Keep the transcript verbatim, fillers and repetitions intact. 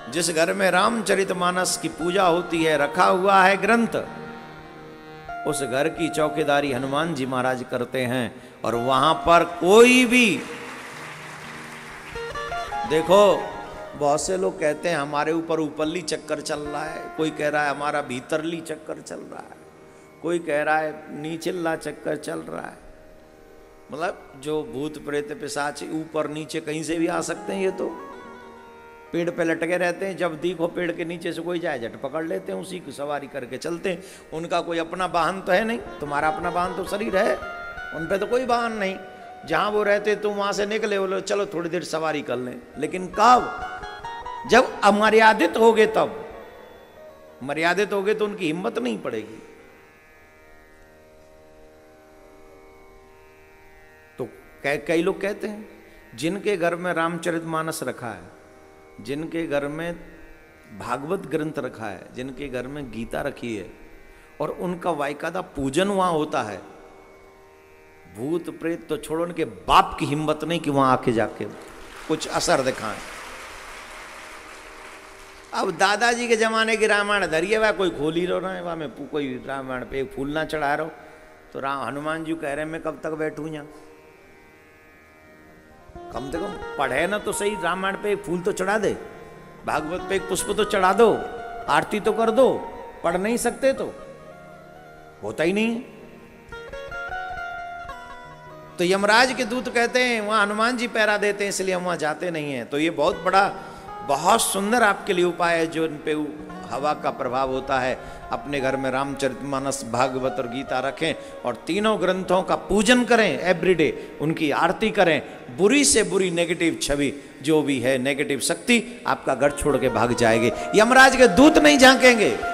जिस घर में रामचरितमानस की पूजा होती है, रखा हुआ है ग्रंथ, उस घर की चौकीदारी हनुमान जी महाराज करते हैं। और वहां पर कोई भी, देखो बहुत से लोग कहते हैं हमारे ऊपर ऊपरली चक्कर चल रहा है, कोई कह रहा है हमारा भीतरली चक्कर चल रहा है, कोई कह रहा है नीचला चक्कर चल रहा है। मतलब जो भूत प्रेत पिशाच ऊपर नीचे कहीं से भी आ सकते हैं। ये तो पेड़ पे लटके रहते हैं, जब देखो पेड़ के नीचे से कोई जाए झट पकड़ लेते हैं, उसी की सवारी करके चलते हैं। उनका कोई अपना वाहन तो है नहीं, तुम्हारा अपना वाहन तो शरीर है, उन पे तो कोई वाहन नहीं। जहां वो रहते तुम वहां से निकले, बोलो चलो थोड़ी देर सवारी कर लें। लेकिन कब? जब अमर्यादित हो गए, तब मर्यादित हो गए तो उनकी हिम्मत नहीं पड़ेगी। तो कई लोग कहते हैं जिनके घर में रामचरितमानस रखा है, जिनके घर में भागवत ग्रंथ रखा है, जिनके घर में गीता रखी है और उनका वायकादा पूजन वहां होता है, भूत प्रेत तो छोड़ो, उनके बाप की हिम्मत नहीं कि वहां आके जाके कुछ असर दिखाएं। अब दादाजी के जमाने की रामायण धरिए, वह कोई खोल ही रहा है, वह में कोई रामायण पे एक फूल ना चढ़ा रहा हो, तो राम हनुमान जी कह रहे हैं मैं कब तक बैठूं यहाँ, कम से कम पढ़े ना तो सही, रामायण पे एक फूल तो चढ़ा दे, भागवत पे एक पुष्प तो चढ़ा दो, आरती तो कर दो। पढ़ नहीं सकते तो होता ही नहीं। तो यमराज के दूत कहते हैं वहां हनुमान जी पहरा देते हैं, इसलिए हम वहां जाते नहीं हैं। तो ये बहुत बड़ा, बहुत सुंदर आपके लिए उपाय है जो इन पे हवा का प्रभाव होता है। अपने घर में रामचरितमानस, भागवत और गीता रखें और तीनों ग्रंथों का पूजन करें एवरीडे, उनकी आरती करें। बुरी से बुरी नेगेटिव छवि जो भी है, नेगेटिव शक्ति आपका घर छोड़ के भाग जाएगी। यमराज के दूत नहीं झांकेंगे।